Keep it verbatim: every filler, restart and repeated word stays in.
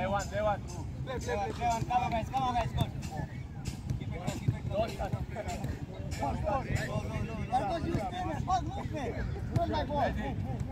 Day one, day one. Left, left, left. Come on, guys, come on, guys, go. Keep it close, keep it close. Marcos, you stay there. Marcos, move there. Run my ball.